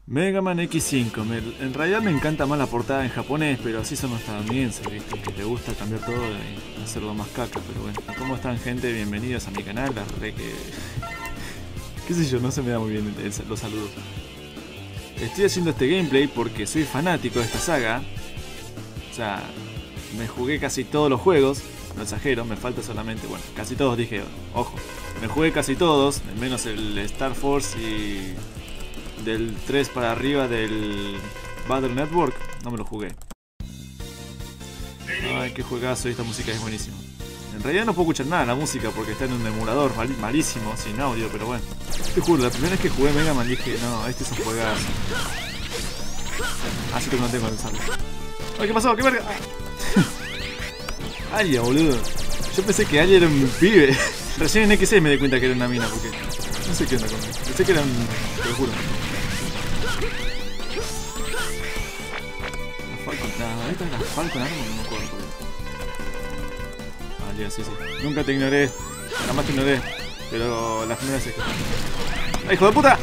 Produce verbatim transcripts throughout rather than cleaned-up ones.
Mega Man equis cinco, me, en realidad me encanta más la portada en japonés, pero así son los estadounidenses, ¿viste? Que les gusta cambiar todo y hacerlo más caca, pero bueno. ¿Cómo están, gente? Bienvenidos a mi canal, la re que... qué sé yo, no se me da muy bien el, el, los saludos. Estoy haciendo este gameplay porque soy fanático de esta saga. O sea, me jugué casi todos los juegos, no exagero, me falta solamente, bueno, casi todos dije, ojo. Me jugué casi todos, menos el Star Force y... del tres para arriba del Battle Network, no me lo jugué. Ay, qué juegazo, esta música es buenísima. En realidad no puedo escuchar nada de la música porque está en un emulador mal, malísimo, sin audio, pero bueno. Te juro, la primera vez que jugué Mega Man dije, no, este es un juegazo. Así que no tengo que pensarlo. Ay, ¿qué pasó? ¿Qué verga? Ay, boludo. Yo pensé que Ali era un pibe. Recién en equis seis me di cuenta que era una mina porque... no sé qué onda con él. Pensé que era un... te lo juro. No, esta es la Falcon Armor, no me acuerdo. Ah, ya, sí, sí. Nunca te ignoré. Jamás te ignoré. Pero las primeras es que... ¡ay, hijo de puta!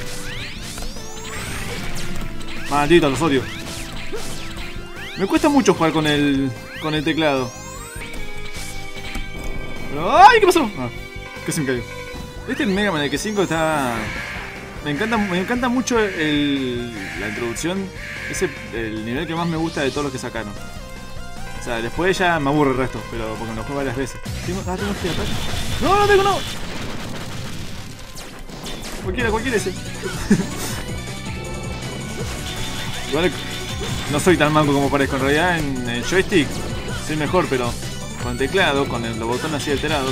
Maldito, los odio. Me cuesta mucho jugar con el... con el teclado. Pero... ¡ay! ¿Qué pasó? Ah, casi me cayó. Este Mega Man equis cinco está... Me encanta, me encanta mucho el, la introducción, es el nivel que más me gusta de todos los que sacaron. O sea, después ya me aburre el resto, pero porque me lo juego varias veces. ¿Tengo, ah, tengo que ir atrás? No, no tengo, no. Cualquiera, cualquiera ese. Igual no soy tan manco como parezco, en realidad en el joystick soy mejor, pero con el teclado, con el, los botones así alterados.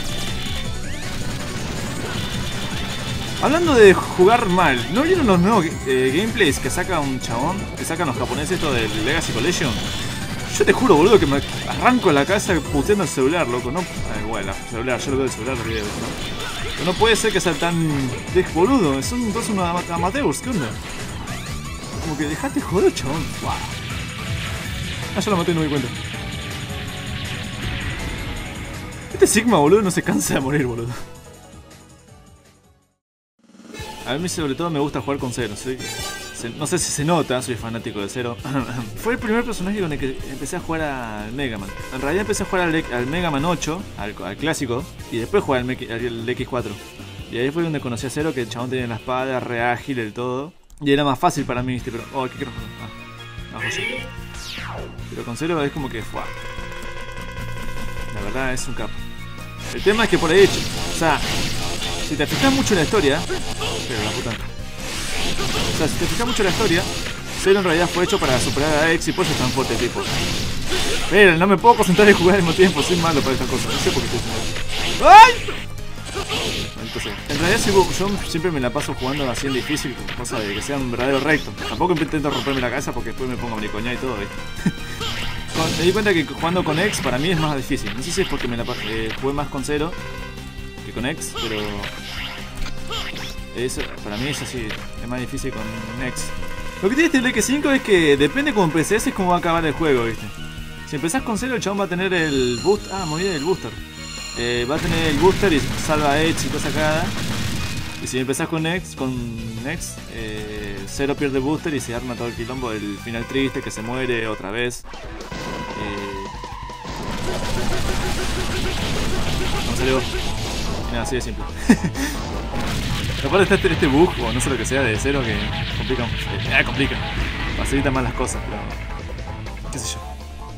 Hablando de jugar mal, ¿no vieron los nuevos eh, gameplays que saca un chabón? Que sacan los japoneses esto del Legacy Collection. Yo te juro, boludo, que me arranco la cabeza puteando el celular, loco. No, ah, bueno, el celular, yo lo veo el celular, ¿no? Pero no puede ser que sea tan... des, boludo, son dos unos amateurs, ¿qué onda? Como que dejate joder, chabón. Wow. Ah, yo lo maté y no me di cuenta. Este Sigma, boludo, no se cansa de morir, boludo. A mí sobre todo me gusta jugar con Zero. Soy, se, no sé si se nota, soy fanático de Zero. Fue el primer personaje con el que empecé a jugar al Mega Man. En realidad empecé a jugar al, al Mega Man ocho, al, al clásico, y después jugué al, al, al equis cuatro. Y ahí fue donde conocí a Zero, que el chabón tenía la espada, re ágil, el todo. Y era más fácil para mí, ¿viste? Pero... oh, ¿qué quiero? Ah, no, José. Pero con Zero es como que... ¡fua! La verdad es un capo. El tema es que por ahí... o sea... si te fijas mucho en la historia... pero la puta... o sea, si te fijas mucho en la historia... Zero en realidad fue hecho para superar a X y por eso es tan fuerte el tipo. Pero no me puedo concentrar en jugar al mismo tiempo, soy malo para estas cosas. No sé por qué estoy haciendo... ¡ay! Entonces, en realidad yo siempre me la paso jugando así en difícil, cosa de que sea un verdadero recto. Tampoco intento romperme la cabeza porque después me pongo a bricoñar y todo, ¿ves? Con, me di cuenta que jugando con X para mí es más difícil. No sé si es porque me la eh, jugué más con Zero que con X, pero es, para mí es así, es más difícil con X. Lo que tiene este equis cinco es que depende como empecés es cómo va a acabar el juego, ¿viste? Si empezás con Zero, el chabón va a tener el boost. Ah, muy bien, el booster. Eh, va a tener el booster y salva a X y cosa cagada. Y si empezás con X, con X, eh, Zero pierde el booster y se arma todo el quilombo del final triste, que se muere otra vez. Eh... no salió. Nada, así de simple. Aparte está este, este bug, o no sé lo que sea, de Zero que complica, eh, complica, facilita más las cosas, pero qué sé yo.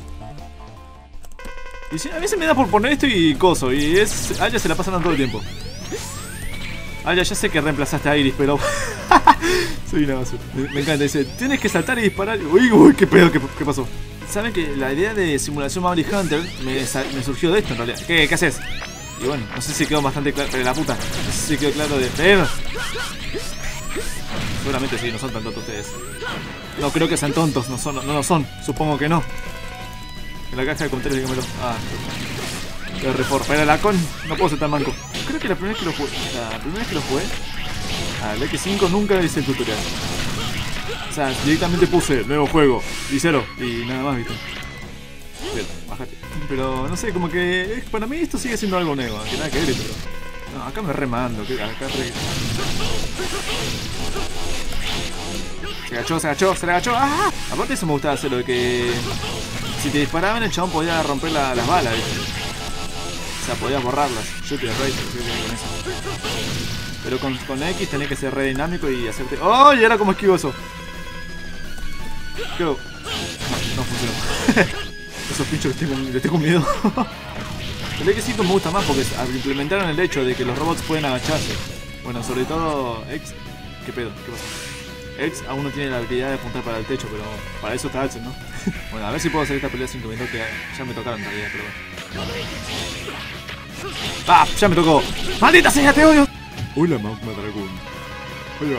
Y si, a mí se me da por poner esto y coso, y es... Aya se la pasan todo el tiempo. Aya, ya sé que reemplazaste a Iris, pero... soy una basura. Me, me encanta, dice, tienes que saltar y disparar. Uy, uy, qué pedo, qué, qué pasó. Saben que la idea de simulación Maverick Hunter me, me surgió de esto en realidad. ¿Qué, qué haces? Y bueno, no sé si quedó bastante claro, pero la puta, no sé si quedó claro de... pero... seguramente sí, no son tan tontos ustedes. No creo que sean tontos, no son, no, no lo son, supongo que no. En la caja de comentarios dígamelo. Ah, de reforma. Para la con, no puedo ser tan manco. Creo que la primera vez que lo jugué, la primera vez que lo jugué al equis cinco nunca hice el tutorial. O sea, directamente puse nuevo juego y Zero y nada más, ¿viste? Bien, bájate. Pero no sé, como que para mí esto sigue siendo algo nuevo, que nada que ver, pero... no, acá me remando, que acá re... Se agachó, se agachó, se le agachó. ¡Ah! Aparte eso me gustaba hacerlo, de que si te disparaban el chabón podía romper la, las balas, ¿viste? O sea, podías borrarlas. Yo te rey, con eso. Pero con, con X tenés que ser re dinámico y hacerte... ¡Oh! Y era como esquivo eso. ¿Qué? No, no funcionó. Esos pinchos que tengo, les tengo miedo. El X cinco me gusta más porque implementaron el hecho de que los robots pueden agacharse. Bueno, sobre todo X... ¿Qué pedo? ¿Qué pasa? X aún no tiene la habilidad de apuntar para el techo, pero para eso está Axel, ¿no? Bueno, a ver si puedo hacer esta pelea cinco minutos que ya me tocaron en realidad, pero bueno. ¡Ah! ¡Ya me tocó! ¡Maldita sea, te odio! Hola, Magma Dragón. Hola.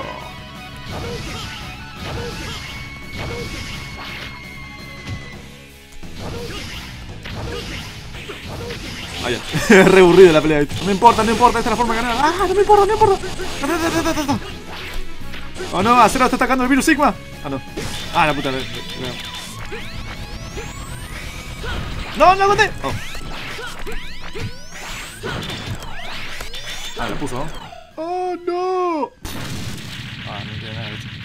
Ah, ya. Re aburrido la pelea. No me importa, no importa, esta es la forma de ganar. ¡Ah! No me importa, no me importa. Oh no, Acero está atacando el virus Sigma. Ah, no. Ah, la puta. No, no aguanté. Oh. Ah, la puso. Oh no. Ah, no tiene nada de hecho.